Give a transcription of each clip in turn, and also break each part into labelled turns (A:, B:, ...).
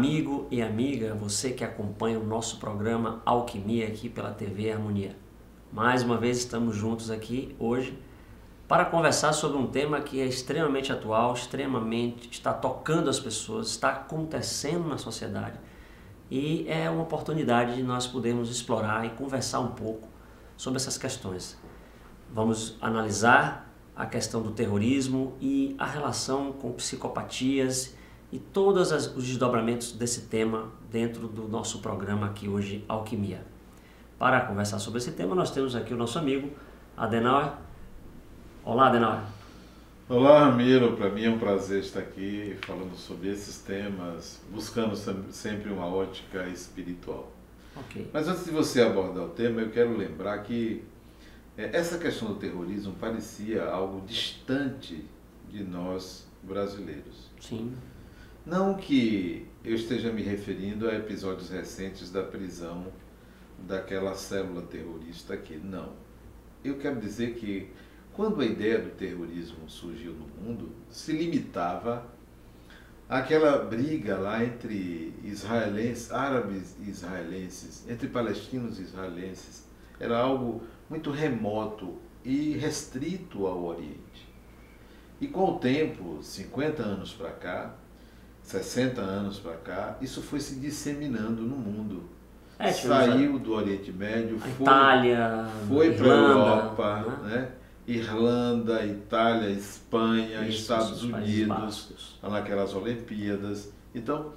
A: amigo e amiga, você que acompanha o nosso programa Alquimia aqui pela TV Harmonia. Mais uma vez estamos juntos aqui hoje para conversar sobre um tema que é extremamente atual, extremamente está tocando as pessoas, está acontecendo na sociedade e é uma oportunidade de nós podermos explorar e conversar um pouco sobre essas questões. Vamos analisar a questão do terrorismo e a relação com psicopatias e todos os desdobramentos desse tema dentro do nosso programa aqui hoje, Alquimia. Para conversar sobre esse tema, nós temos aqui o nosso amigo Adenauer. Olá, Adenauer.
B: Olá, Ramiro. Para mim é um prazer estar aqui falando sobre esses temas, buscando sempre uma ótica espiritual.
A: Okay.
B: Mas antes de você abordar o tema, eu quero lembrar que essa questão do terrorismo parecia algo distante de nós brasileiros.
A: Sim.
B: Não que eu esteja me referindo a episódios recentes da prisão daquela célula terrorista aqui, não. Eu quero dizer que quando a ideia do terrorismo surgiu no mundo, se limitava àquela briga lá entre árabes e israelenses, entre palestinos e israelenses. Era algo muito remoto e restrito ao Oriente. E com o tempo, 50 anos para cá, 60 anos para cá, isso foi se disseminando no mundo. Saiu do Oriente Médio, foi para a Europa, né? Irlanda, Itália, Espanha, Estados Unidos, naquelas Olimpíadas. Então,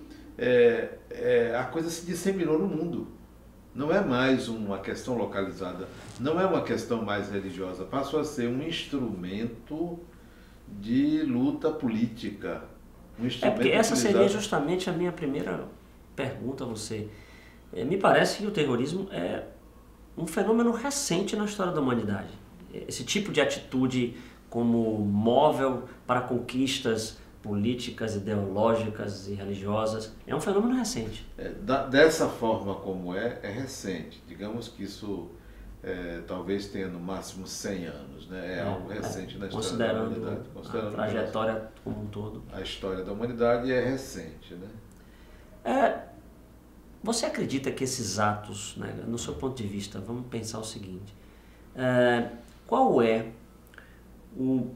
B: a coisa se disseminou no mundo. Não é mais uma questão localizada, não é uma questão mais religiosa, passou a ser um instrumento de luta política.
A: Porque essa seria justamente a minha primeira pergunta a você. Me parece que o terrorismo é um fenômeno recente na história da humanidade. Esse tipo de atitude como móvel para conquistas políticas, ideológicas e religiosas é um fenômeno recente.
B: Dessa forma como é recente. Digamos que isso talvez tenha no máximo 100 anos, né? É algo recente na história da humanidade.
A: Considerando a trajetória como um todo.
B: A história da humanidade é recente, né?
A: Você acredita que esses atos, né, no seu ponto de vista, vamos pensar o seguinte, qual é o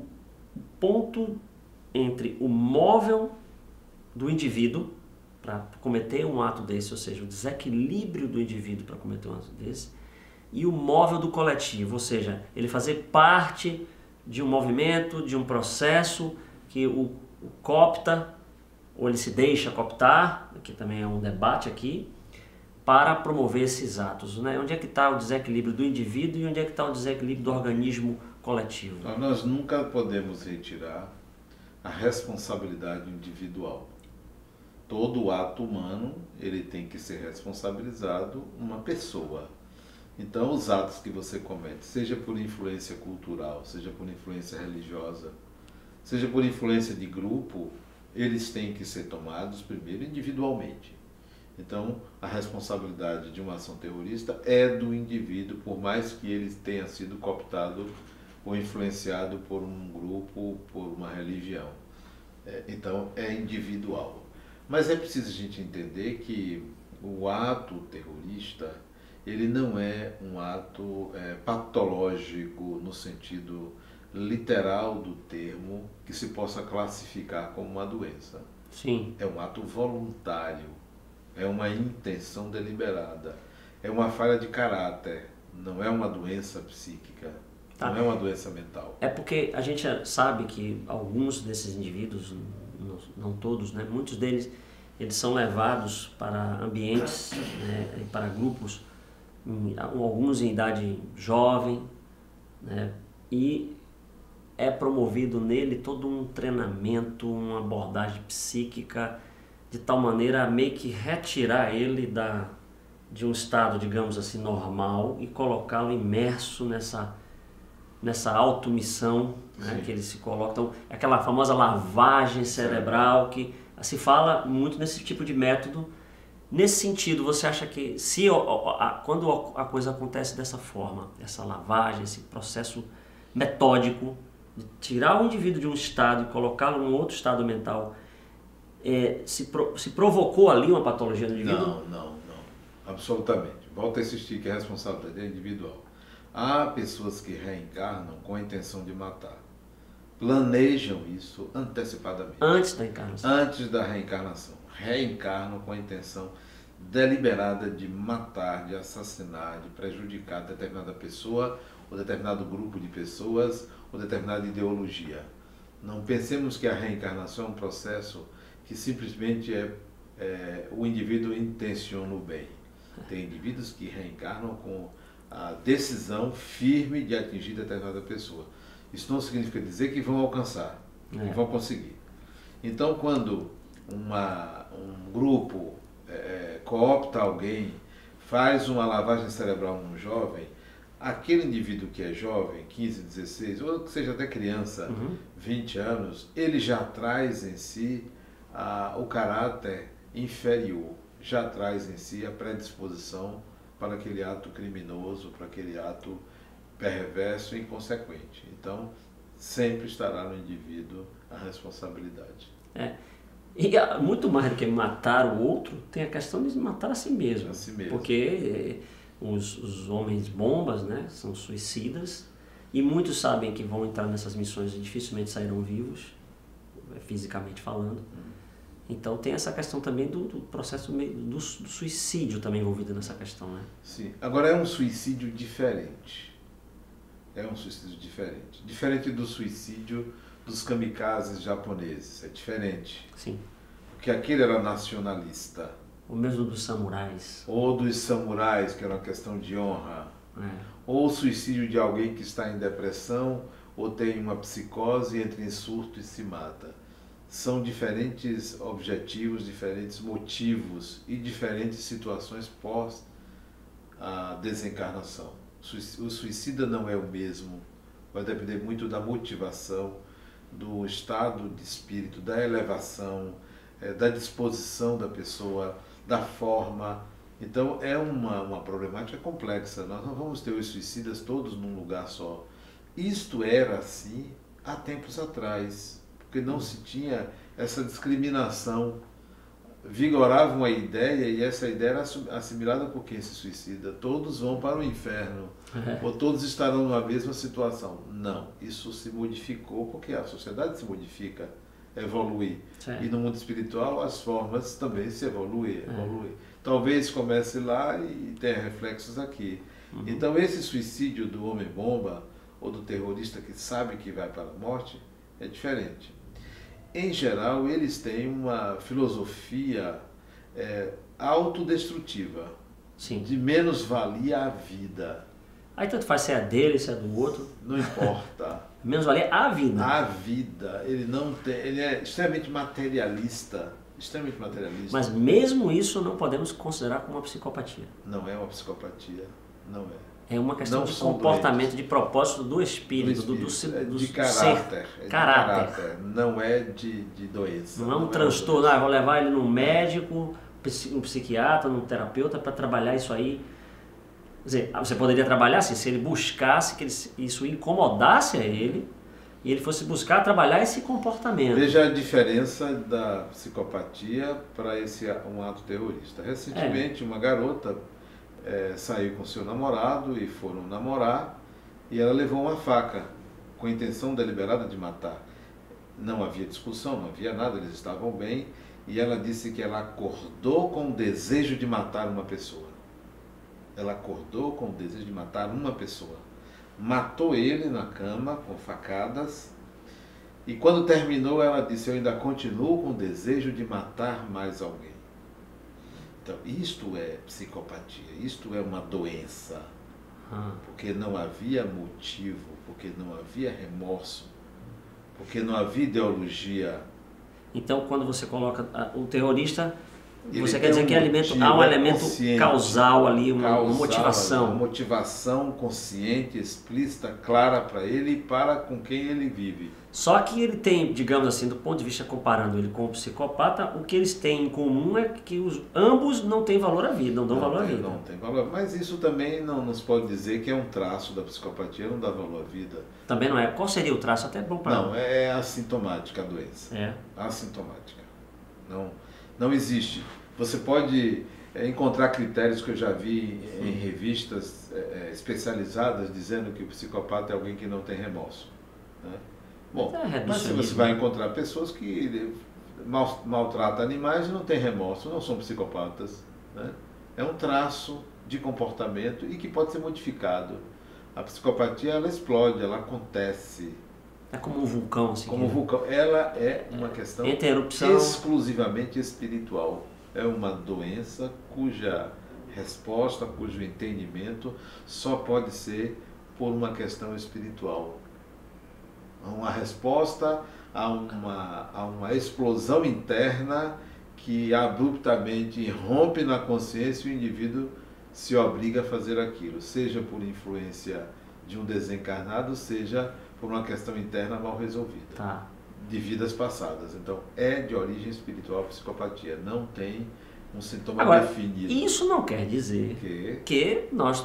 A: ponto entre o móvel do indivíduo para cometer um ato desse, ou seja, o desequilíbrio do indivíduo para cometer um ato desse, e o móvel do coletivo, ou seja, ele fazer parte de um movimento, de um processo que o coopta, ou ele se deixa cooptar, que também é um debate aqui, para promover esses atos, né? Onde é que está o desequilíbrio do indivíduo e onde é que está o desequilíbrio do organismo coletivo?
B: Nós nunca podemos retirar a responsabilidade individual. Todo ato humano, ele tem que ser responsabilizado uma pessoa. Então, os atos que você comete, seja por influência cultural, seja por influência religiosa, seja por influência de grupo, eles têm que ser tomados primeiro individualmente. Então, a responsabilidade de uma ação terrorista é do indivíduo, por mais que ele tenha sido cooptado ou influenciado por um grupo, por uma religião. Então, é individual. Mas é preciso a gente entender que o ato terrorista, ele não é um ato patológico no sentido literal do termo, que se possa classificar como uma doença.
A: Sim.
B: É um ato voluntário, é uma intenção deliberada, é uma falha de caráter, não é uma doença psíquica, não é uma doença mental.
A: É porque a gente sabe que alguns desses indivíduos, não todos, né, muitos deles, eles são levados para ambientes, né, para grupos, alguns em idade jovem, né, e é promovido nele todo um treinamento, uma abordagem psíquica, de tal maneira a meio que retirar ele de um estado, digamos assim, normal e colocá-lo imerso nessa automissão, né, que ele se coloca. Então, aquela famosa lavagem cerebral, que se fala muito nesse tipo de método. Nesse sentido, você acha que quando a coisa acontece dessa forma, essa lavagem, esse processo metódico de tirar o indivíduo de um estado e colocá-lo em um outro estado mental, se provocou ali uma patologia no indivíduo?
B: Não. Absolutamente. Volto a insistir que a responsabilidade é individual. Há pessoas que reencarnam com a intenção de matar. Planejam isso antecipadamente.
A: Antes da encarnação.
B: Antes da reencarnação. Reencarnam com a intenção deliberada de matar, de assassinar, de prejudicar determinada pessoa, ou determinado grupo de pessoas, ou determinada ideologia. Não pensemos que a reencarnação é um processo que simplesmente o indivíduo intenciona o bem. Tem indivíduos que reencarnam com a decisão firme de atingir determinada pessoa. Isso não significa dizer que vão alcançar, que vão conseguir. Então, quando um grupo coopta alguém, faz uma lavagem cerebral num jovem, aquele indivíduo que é jovem, 15, 16, ou que seja até criança, 20 anos, ele já traz em si o caráter inferior, já traz em si a predisposição para aquele ato criminoso, para aquele ato perverso e inconsequente. Então, sempre estará no indivíduo a responsabilidade.
A: E muito mais do que matar o outro, tem a questão de matar a si mesmo.
B: A si mesmo.
A: Porque os homens bombas, né, são suicidas, e muitos sabem que vão entrar nessas missões e dificilmente sairão vivos, fisicamente falando. Então tem essa questão também do processo do suicídio também envolvido nessa questão, né?
B: Sim. Agora é um suicídio diferente. É um suicídio diferente. Diferente do suicídio dos kamikazes japoneses. É diferente.
A: Sim.
B: Porque aquele era nacionalista.
A: O mesmo dos samurais.
B: Ou dos samurais, que era uma questão de honra. Ou o suicídio de alguém que está em depressão ou tem uma psicose, entra em surto e se mata. São diferentes objetivos, diferentes motivos e diferentes situações pós a desencarnação. O suicida não é o mesmo, vai depender muito da motivação, do estado de espírito, da elevação, da disposição da pessoa, da forma. Então é uma problemática complexa. Nós não vamos ter os suicidas todos num lugar só. Isto era assim há tempos atrás, porque não se tinha essa discriminação. Vigorava uma ideia e essa ideia era assimilada por quem se suicida. Todos vão para o inferno, ou todos estarão numa mesma situação. Não, isso se modificou porque a sociedade se modifica, evolui. E no mundo espiritual as formas também se evoluem. Talvez comece lá e tenha reflexos aqui. Então esse suicídio do homem-bomba ou do terrorista que sabe que vai para a morte é diferente. Em geral, eles têm uma filosofia autodestrutiva,
A: Sim.
B: de menos-valia à vida.
A: Aí tanto faz se é dele, se é do outro.
B: Não importa.
A: Menos-valia à vida.
B: A vida. Ele é extremamente materialista. Extremamente materialista.
A: Mas mesmo isso não podemos considerar como uma psicopatia.
B: Não é uma psicopatia. Não é.
A: É uma questão de comportamento, de propósito do espírito, do
B: de caráter.
A: Caráter.
B: Não é de doença.
A: Não é um transtorno. Ah, vou levar ele num médico, um psiquiatra, num terapeuta para trabalhar isso aí. Quer dizer, você poderia trabalhar assim, se ele buscasse, que isso incomodasse a ele, e ele fosse buscar trabalhar esse comportamento.
B: Veja a diferença da psicopatia para um ato terrorista. Recentemente, uma garota saiu com seu namorado e foram namorar, e ela levou uma faca com a intenção deliberada de matar. Não havia discussão, não havia nada, eles estavam bem, e ela disse que ela acordou com o desejo de matar uma pessoa. Ela acordou com o desejo de matar uma pessoa. Matou ele na cama com facadas, e quando terminou ela disse: eu ainda continuo com o desejo de matar mais alguém. Então, isto é psicopatia, isto é uma doença, porque não havia motivo, porque não havia remorso, porque não havia ideologia.
A: Então, quando você coloca o terrorista, você
B: Ele
A: quer dizer que há um elemento causal ali, uma motivação.
B: Uma motivação consciente, explícita, clara para ele e para com quem ele vive.
A: Só que ele tem, digamos assim, do ponto de vista comparando ele com o psicopata, o que eles têm em comum é que ambos não têm valor à vida, não dão valor à vida.
B: Não tem valor, mas isso também não nos pode dizer que é um traço da psicopatia, não dá valor à vida.
A: Também não é. Qual seria o traço? Até bom para...
B: Não, é assintomática a doença.
A: É.
B: Assintomática. Não existe. Você pode encontrar critérios que eu já vi em revistas especializadas dizendo que o psicopata é alguém que não tem remorso, né? Bom, mas se você vai encontrar pessoas que maltratam animais e não têm remorso, não são psicopatas, né? É um traço de comportamento e que pode ser modificado. A psicopatia, ela explode, ela acontece.
A: É como um vulcão, assim.
B: Como um vulcão. Ela é uma questão exclusivamente espiritual. É uma doença cuja resposta, cujo entendimento só pode ser por uma questão espiritual. Uma resposta a uma explosão interna que abruptamente rompe na consciência e o indivíduo se obriga a fazer aquilo, seja por influência de um desencarnado, seja por uma questão interna mal resolvida,
A: tá,
B: de vidas passadas. Então, é de origem espiritual a psicopatia, não tem um sintoma definido.
A: Isso não quer dizer que nós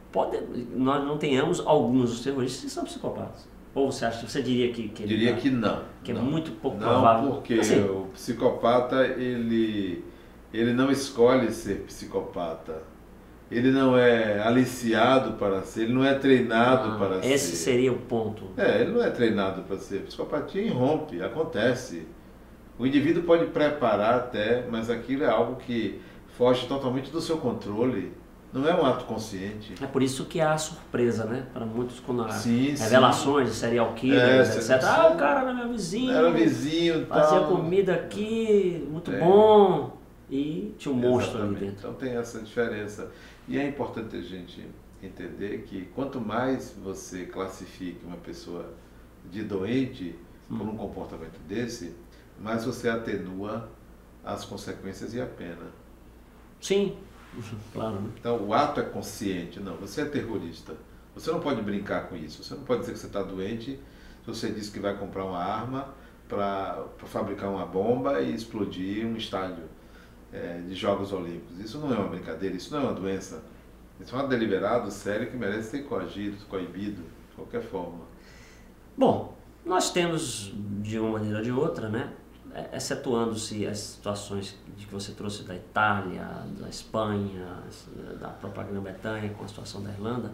A: não tenhamos alguns dos terroristas que são psicopatas. Ou você diria que
B: diria que não.
A: Que
B: não.
A: É muito pouco provável.
B: Porque assim, o psicopata, ele não escolhe ser psicopata. Ele não é aliciado para ser, ele não é treinado para ser.
A: Esse seria o ponto.
B: Ele não é treinado para ser. Psicopatia irrompe, acontece. O indivíduo pode preparar até, mas aquilo é algo que foge totalmente do seu controle. Não é um ato consciente.
A: É por isso que há a surpresa, né? Para muitos, quando há
B: sim,
A: revelações de serial killers, etc. O cara era meu vizinho.
B: Era vizinho,
A: fazia comida aqui, muito bom. E tinha um monstro ali dentro.
B: Então tem essa diferença. E é importante a gente entender que quanto mais você classifica uma pessoa de doente por um comportamento desse, mais você atenua as consequências e a pena.
A: Sim, claro.
B: Então o ato é consciente. Não, você é terrorista. Você não pode brincar com isso. Você não pode dizer que você está doente se você diz que vai comprar uma arma para fabricar uma bomba e explodir um estádio de Jogos Olímpicos. Isso não é uma brincadeira, isso não é uma doença. Isso é um deliberado sério que merece ser coibido, de qualquer forma.
A: Bom, nós temos, de uma maneira ou de outra, né, excetuando-se as situações que você trouxe da Itália, da Espanha, da própria Grã-Bretanha, com a situação da Irlanda,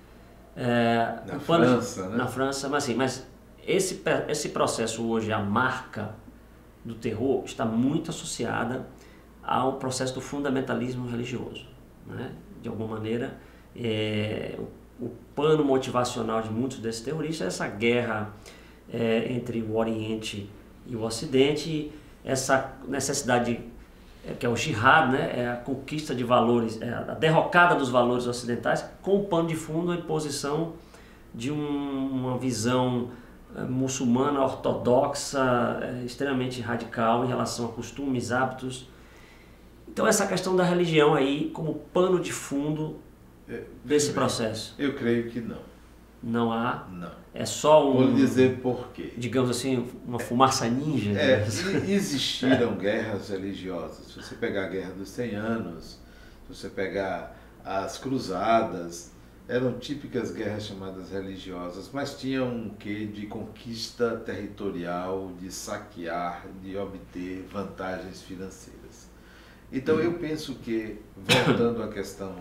B: na
A: França, mas esse processo hoje, a marca do terror, está muito associada ao processo do fundamentalismo religioso, né? De alguma maneira, o pano motivacional de muitos desses terroristas é essa guerra entre o Oriente e o Ocidente, essa necessidade que é o jihad, né? É a conquista de valores, a derrocada dos valores ocidentais, com o pano de fundo a imposição de uma visão muçulmana ortodoxa, extremamente radical em relação a costumes, hábitos. Então essa questão da religião aí como pano de fundo desse processo.
B: Eu creio que não.
A: Não há?
B: Não.
A: É só
B: Vou lhe dizer por quê.
A: Digamos assim, uma fumaça ninja.
B: Existiram guerras religiosas. Se você pegar a Guerra dos 100 Anos, se você pegar as Cruzadas, eram típicas guerras chamadas religiosas, mas tinham um quê de conquista territorial, de saquear, de obter vantagens financeiras. Então eu penso que, voltando à questão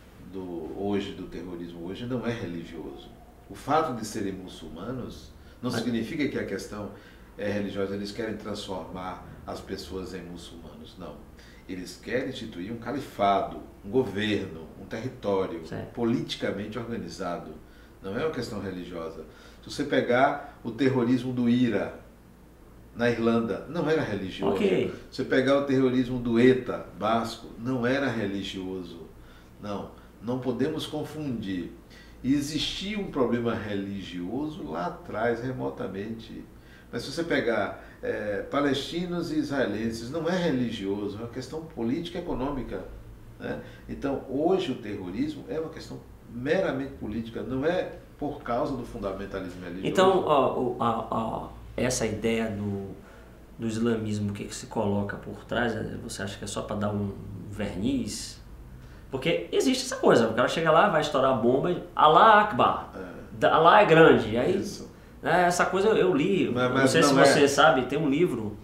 B: do terrorismo hoje, não é religioso. O fato de serem muçulmanos não significa que a questão é religiosa. Eles querem transformar as pessoas em muçulmanos, não. Eles querem instituir um califado, um governo, um território politicamente organizado. Não é uma questão religiosa. Se você pegar o terrorismo do IRA, na Irlanda, não era religioso. Se você pegar o terrorismo do ETA, basco, não era religioso. Não podemos confundir. Existia um problema religioso lá atrás, remotamente. Mas se você pegar palestinos e israelenses, não é religioso, é uma questão política e econômica, né? Então, hoje o terrorismo é uma questão meramente política, não é por causa do fundamentalismo religioso.
A: Então, essa ideia do islamismo, o que se coloca por trás, você acha que é só para dar um verniz? Porque existe essa coisa, o cara chega lá, vai estourar a bomba e Allah Akbar, Allah é grande, e aí essa coisa eu li, não sei se você sabe, tem um livro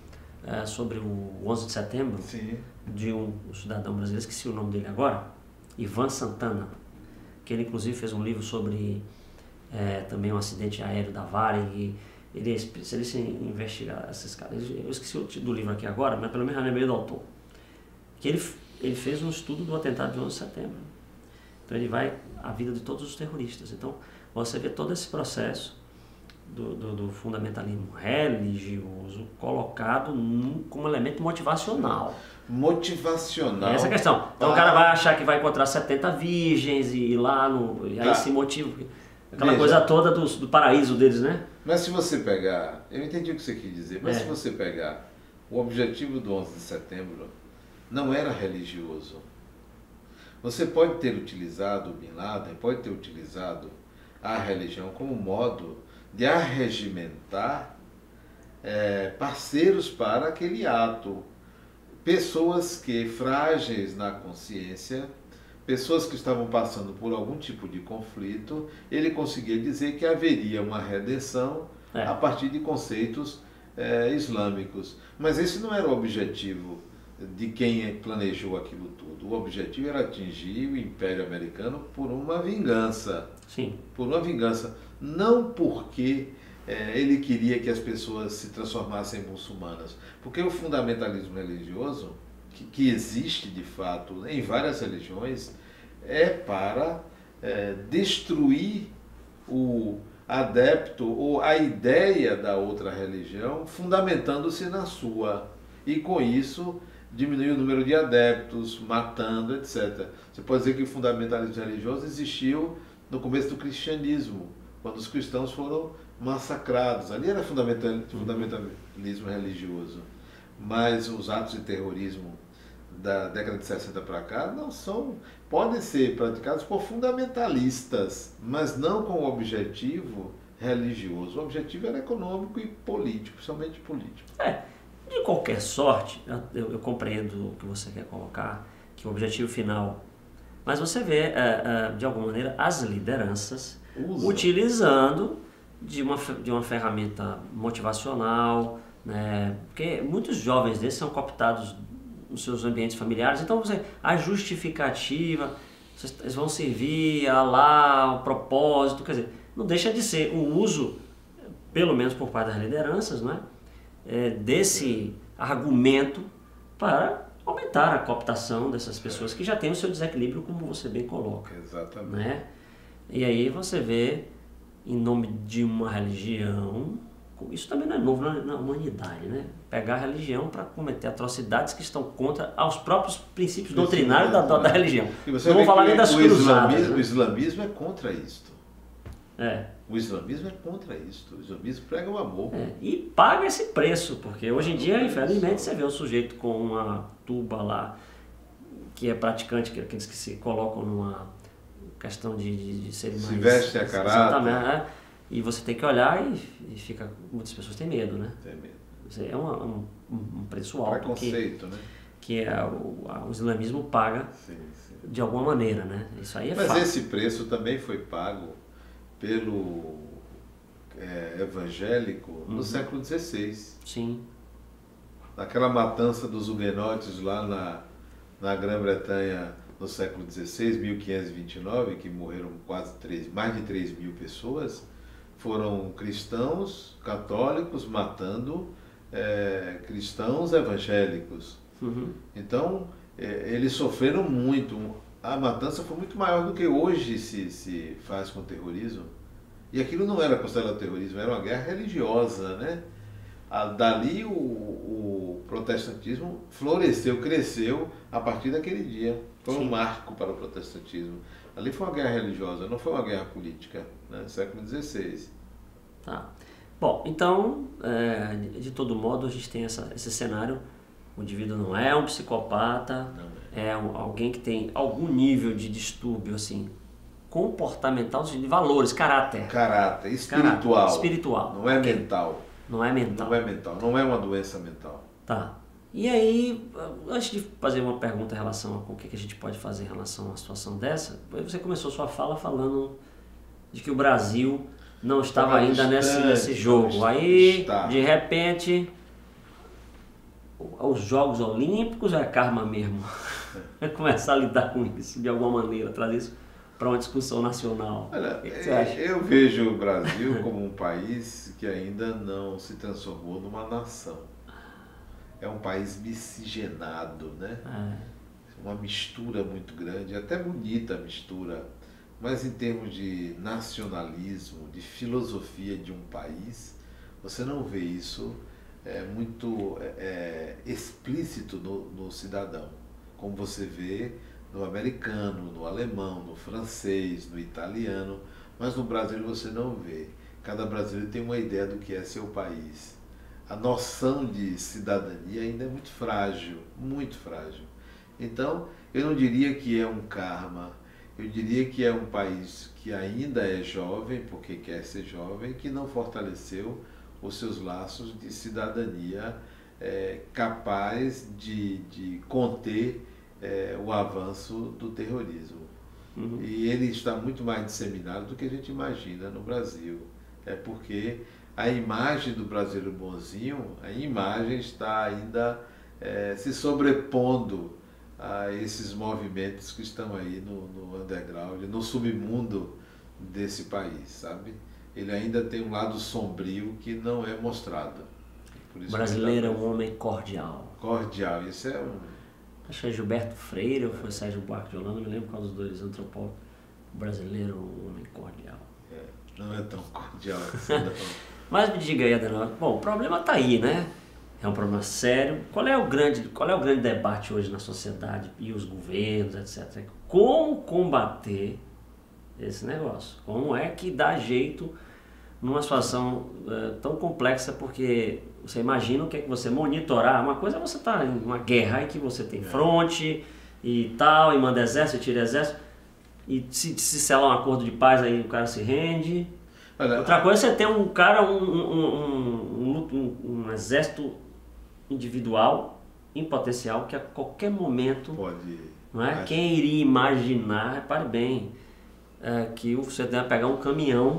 A: sobre o 11 de setembro,
B: Sim.
A: de um cidadão brasileiro, esqueci o nome dele agora, Ivan Santana, que ele inclusive fez um livro sobre também um acidente aéreo da Varig. Ele é especialista em investigar esses caras. Eu esqueci o título do livro aqui agora, mas pelo menos eu lembrei do autor. Que ele fez um estudo do atentado de 11 de setembro. Então ele vai à vida de todos os terroristas. Então você vê todo esse processo do fundamentalismo religioso colocado como elemento motivacional.
B: Motivacional.
A: Essa é a questão. Então o cara vai achar que vai encontrar 70 virgens e ir lá e aí se motiva. Aquela coisa toda do paraíso deles, né?
B: Mas se você pegar, eu entendi o que você quis dizer, mas se você pegar o objetivo do 11 de setembro, não era religioso. Você pode ter utilizado o Bin Laden, pode ter utilizado a religião como modo de arregimentar parceiros para aquele ato. Pessoas que frágeis na consciência, pessoas que estavam passando por algum tipo de conflito, ele conseguia dizer que haveria uma redenção a partir de conceitos islâmicos. Mas esse não era o objetivo de quem planejou aquilo tudo. O objetivo era atingir o Império Americano por uma vingança.
A: Sim.
B: Por uma vingança. Não porque ele queria que as pessoas se transformassem em muçulmanas. Porque o fundamentalismo religioso, que existe de fato em várias religiões, é para destruir o adepto ou a ideia da outra religião, fundamentando-se na sua. E com isso diminuir o número de adeptos, matando, etc. Você pode dizer que o fundamentalismo religioso existiu no começo do cristianismo, quando os cristãos foram massacrados. Ali era fundamentalismo religioso. Mas os atos de terrorismo da década de 60 para cá podem ser praticados por fundamentalistas, mas não com o objetivo religioso. O objetivo era econômico e político, principalmente político.
A: De qualquer sorte, eu compreendo o que você quer colocar, que o objetivo final... Mas você vê, de alguma maneira, as lideranças utilizando de uma ferramenta motivacional, né? Porque muitos jovens desses são cooptados nos seus ambientes familiares. Então, a justificativa, eles vão servir a lá, o propósito, quer dizer, não deixa de ser o uso, pelo menos por parte das lideranças, não é? Desse argumento para aumentar a cooptação dessas pessoas que já têm o seu desequilíbrio, como você bem coloca.
B: Exatamente.
A: Né? E aí você vê, em nome de uma religião, isso também não é novo na humanidade, né? Pegar a religião para cometer atrocidades que estão contra aos próprios princípios doutrinários da religião. Não vou falar nem das cruzadas.
B: O islamismo é contra isto.
A: É.
B: O islamismo é contra isso. O islamismo prega o amor.
A: E paga esse preço, porque hoje em dia, infelizmente, você vê o sujeito com uma tuba lá, que é praticante, que aqueles que se colocam numa questão de serem mais...
B: Se veste a caráter.
A: Exatamente. E você tem que olhar e fica... Muitas pessoas têm medo, né?
B: Tem medo.
A: É um preço alto
B: preconceito, né?
A: Que o islamismo paga de alguma maneira, né? Isso aí é fato.
B: Mas esse preço também foi pago pelo evangélico no século XVI.
A: Sim.
B: Naquela matança dos huguenotes lá na Grã-Bretanha no século XVI, 1529, que morreram mais de 3 mil pessoas, foram cristãos católicos matando cristãos evangélicos.
A: Uhum.
B: Então, eles sofreram muito. A matança foi muito maior do que hoje se faz com o terrorismo. E aquilo não era considerado terrorismo, era uma guerra religiosa, né? Dali o protestantismo floresceu, cresceu a partir daquele dia. Foi um marco para o protestantismo. Ali foi uma guerra religiosa, não foi uma guerra política, né? Século XVI.
A: Tá. Bom, então, de todo modo, a gente tem esse cenário. O indivíduo não é um psicopata, é alguém que tem algum nível de distúrbio assim, comportamental, de valores, caráter.
B: Caráter, espiritual.
A: Espiritual.
B: Não é mental.
A: Não é mental.
B: Não é mental, não é uma doença mental.
A: Tá. E aí, antes de fazer uma pergunta em relação a o que a gente pode fazer em relação a uma situação dessa, você começou sua fala falando de que o Brasil não estava ainda nesse jogo. Aí, de repente, aos Jogos Olímpicos ou é karma mesmo? Começar a lidar com isso de alguma maneira, trazer isso para uma discussão nacional.
B: Olha,
A: O que você acha?
B: eu vejo o Brasil como um país que ainda não se transformou numa nação. É um país miscigenado, né? Uma mistura muito grande, até bonita a mistura, mas em termos de nacionalismo, de filosofia de um país, você não vê isso muito explícito no cidadão, como você vê no americano, no alemão, no francês, no italiano, mas no Brasil você não vê. Cada brasileiro tem uma ideia do que é seu país. A noção de cidadania ainda é muito frágil, muito frágil. Então, eu não diria que é um karma, eu diria que é um país que ainda é jovem, porque quer ser jovem, que não fortaleceu os seus laços de cidadania capaz de conter o avanço do terrorismo.
A: Uhum.
B: E ele está muito mais disseminado do que a gente imagina no Brasil. É porque a imagem do brasileiro bonzinho, a imagem está ainda se sobrepondo a esses movimentos que estão aí no underground, no submundo desse país, sabe? Ele ainda tem um lado sombrio que não é mostrado. Por isso
A: O brasileiro é um homem cordial.
B: Cordial, isso é um...
A: Acho que é Gilberto Freire ou foi Sérgio Buarque de Holanda, não me lembro qual dos dois antropólogos. O brasileiro é um homem cordial.
B: Não é tão cordial assim, não.
A: Mas me diga aí, Adenauer, bom, o problema está aí, né? É um problema sério. Qual é o grande debate hoje na sociedade e os governos, etc? Como combater esse negócio? Como é que dá jeito numa situação tão complexa? Porque você imagina o que é que você monitorar. Uma coisa é você estar em uma guerra em que você tem fronte e tal, e manda exército, tira exército, e se selar um acordo de paz, aí o cara se rende.
B: Olha,
A: Outra coisa é você ter um cara, um exército individual em potencial que a qualquer momento
B: pode...
A: não é? Quem iria imaginar, repare bem, que você deve pegar um caminhão,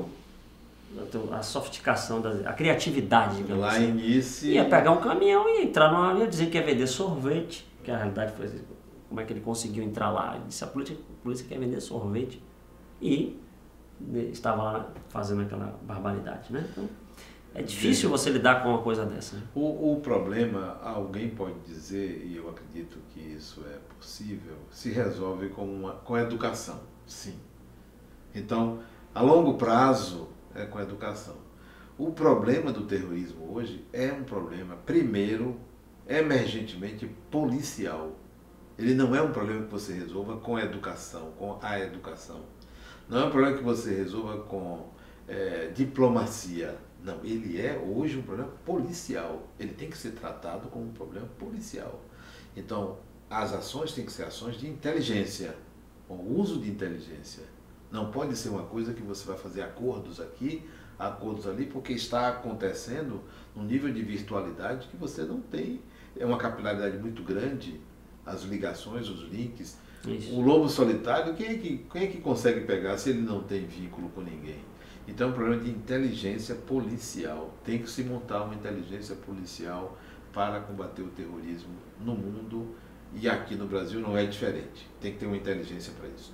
A: a sofisticação, a criatividade, digamos
B: lá
A: assim,
B: início...
A: ia pegar um caminhão e entrar numa área, dizer que ia vender sorvete, que a realidade foi como é que ele conseguiu entrar lá. Ele disse: a polícia quer vender sorvete, e estava lá fazendo aquela barbaridade, né? Então, é difícil você lidar com uma coisa dessa. Né?
B: O problema, alguém pode dizer, e eu acredito que isso é possível, se resolve com a educação, sim. Então, a longo prazo, é com a educação. O problema do terrorismo hoje é um problema, primeiro, emergentemente policial. Ele não é um problema que você resolva com a educação, Não é um problema que você resolva com diplomacia. Não, ele é hoje um problema policial. Ele tem que ser tratado como um problema policial. Então, as ações têm que ser ações de inteligência, com o uso de inteligência. Não pode ser uma coisa que você vai fazer acordos aqui, acordos ali, porque está acontecendo num nível de virtualidade que você não tem. É uma capilaridade muito grande, as ligações, os links. Isso. O lobo solitário, quem é que consegue pegar se ele não tem vínculo com ninguém? Então é um problema de inteligência policial. Tem que se montar uma inteligência policial para combater o terrorismo no mundo, e aqui no Brasil não é diferente. Tem que ter uma inteligência para isso.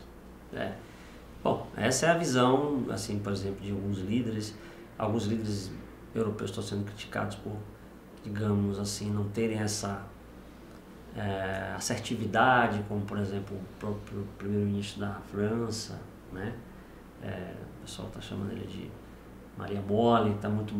A: Bom, essa é a visão, assim, por exemplo, de alguns líderes. Alguns líderes europeus estão sendo criticados por, digamos assim, não terem essa assertividade, como, por exemplo, o próprio primeiro-ministro da França, né? O pessoal está chamando ele de Maria Mole, está muito...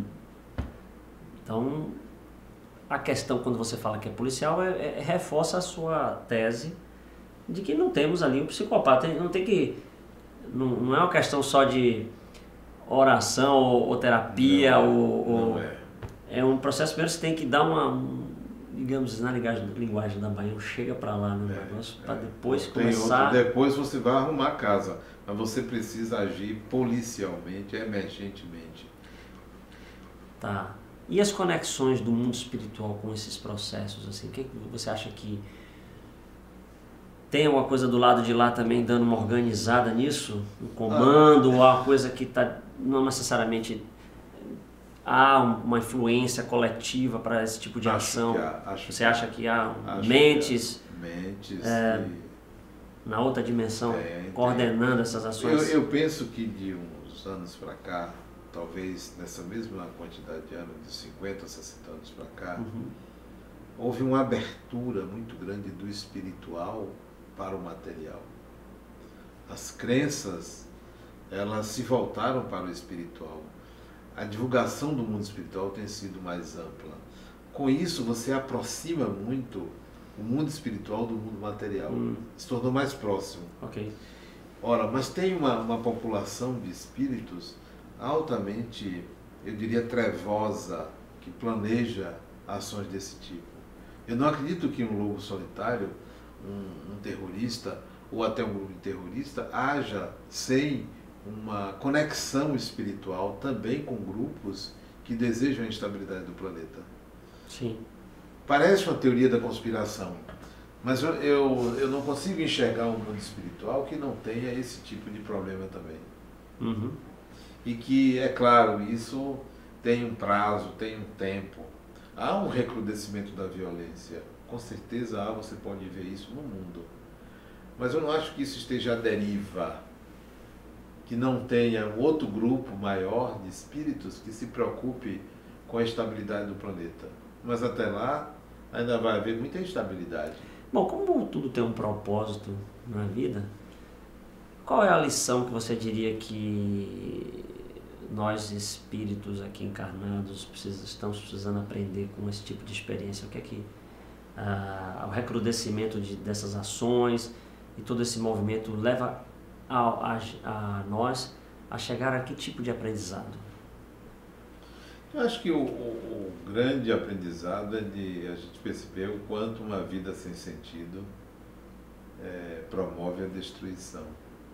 A: Então, a questão, quando você fala que é policial, reforça a sua tese de que não temos ali um psicopata. Não tem que... Não é uma questão só de oração ou terapia,
B: não é.
A: É um processo primeiro que você tem que dar digamos, na linguagem da Bahia, chega pra lá no negócio, para depois começar...
B: Depois você vai arrumar a casa, mas você precisa agir policialmente, emergentemente.
A: Tá. E as conexões do mundo espiritual com esses processos, assim, o que você acha que tem alguma coisa do lado de lá também dando uma organizada nisso? Um comando, ou uma coisa que não necessariamente há uma influência coletiva para esse tipo de ação? Você acha que há mentes, na outra dimensão, coordenando essas ações?
B: Eu penso que de uns anos para cá, talvez nessa mesma quantidade de anos, de 50, 60 anos para cá, houve uma abertura muito grande do espiritual para o material. As crenças, elas se voltaram para o espiritual. A divulgação do mundo espiritual tem sido mais ampla. Com isso, você aproxima muito o mundo espiritual do mundo material. Se tornou mais próximo.
A: Ok.
B: Ora, mas tem uma população de espíritos altamente, eu diria, trevosa, que planeja ações desse tipo. Eu não acredito que um lobo solitário, um terrorista, ou até um grupo de terrorista, haja sem uma conexão espiritual também com grupos que desejam a estabilidade do planeta.
A: Sim.
B: Parece uma teoria da conspiração, mas eu não consigo enxergar um mundo espiritual que não tenha esse tipo de problema também. E que, é claro, isso tem um prazo, tem um tempo. Há um recrudescimento da violência. Com certeza há, você pode ver isso no mundo. Mas eu não acho que isso esteja à deriva. Que não tenha um outro grupo maior de espíritos que se preocupe com a estabilidade do planeta. Mas até lá, ainda vai haver muita instabilidade.
A: Bom, como tudo tem um propósito na vida, qual é a lição que você diria que nós espíritos aqui encarnados estamos precisando aprender com esse tipo de experiência? O que é que o recrudescimento dessas ações e todo esse movimento leva a nós a chegar a que tipo de aprendizado?
B: Eu acho que o grande aprendizado é de a gente perceber o quanto uma vida sem sentido promove a destruição.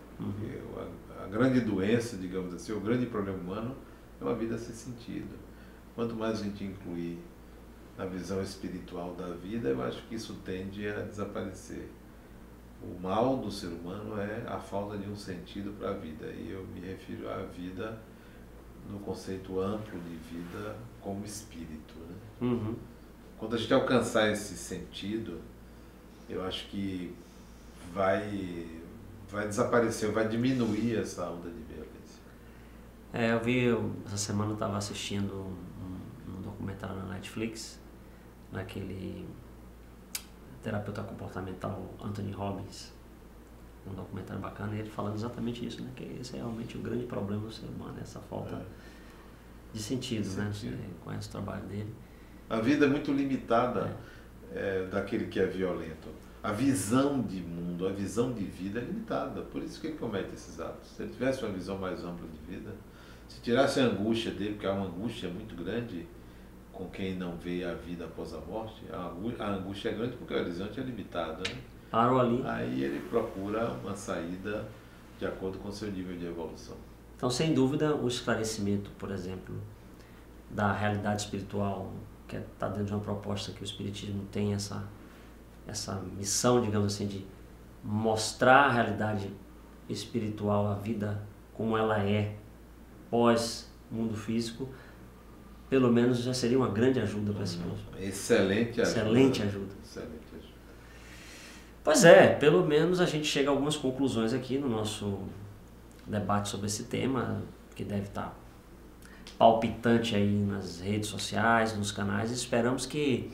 B: A grande doença, digamos assim, o grande problema humano é uma vida sem sentido. Quanto mais a gente incluir na visão espiritual da vida, eu acho que isso tende a desaparecer. O mal do ser humano é a falta de um sentido para a vida. E eu me refiro à vida no conceito amplo de vida como espírito. Né? Quando a gente alcançar esse sentido, eu acho que vai desaparecer, vai diminuir essa onda de violência.
A: Eu vi, essa semana eu estava assistindo um documentário na Netflix, naquele terapeuta comportamental Anthony Robbins, um documentário bacana, e ele falando exatamente isso, né? Que esse é realmente o grande problema do ser humano, essa falta de sentido, né? Você conhece o trabalho dele.
B: A vida é muito limitada daquele que é violento. A visão de mundo, a visão de vida é limitada, por isso que ele comete esses atos. Se ele tivesse uma visão mais ampla de vida, se tirasse a angústia dele, porque há uma angústia muito grande com quem não vê a vida após a morte, a angústia é grande porque o horizonte é limitado, né?
A: Parou ali.
B: Aí ele procura uma saída de acordo com o seu nível de evolução.
A: Então, sem dúvida, o esclarecimento, por exemplo, da realidade espiritual, que está dentro de uma proposta que o Espiritismo tem essa missão, digamos assim, de mostrar a realidade espiritual, a vida como ela é pós-mundo físico, pelo menos já seria uma grande ajuda para esse povo.
B: Excelente ajuda.
A: Excelente ajuda.
B: Excelente ajuda.
A: Pois é, pelo menos a gente chega a algumas conclusões aqui no nosso debate sobre esse tema, que deve estar palpitante aí nas redes sociais, nos canais. Esperamos que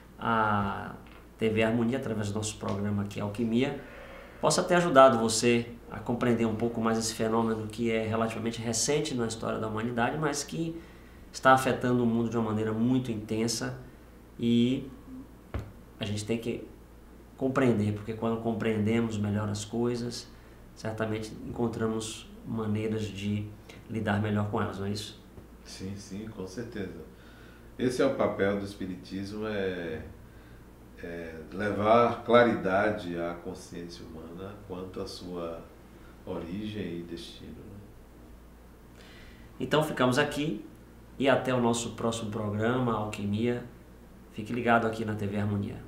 A: a TV Harmonia, através do nosso programa aqui, Alquimia, possa ter ajudado você a compreender um pouco mais esse fenômeno que é relativamente recente na história da humanidade, mas que está afetando o mundo de uma maneira muito intensa, e a gente tem que compreender, porque quando compreendemos melhor as coisas, certamente encontramos maneiras de lidar melhor com elas, não é isso?
B: Sim, sim, com certeza. Esse é o papel do Espiritismo, levar claridade à consciência humana quanto à sua origem e destino. Né?
A: Então ficamos aqui e até o nosso próximo programa, Alquimia. Fique ligado aqui na TV Harmonia.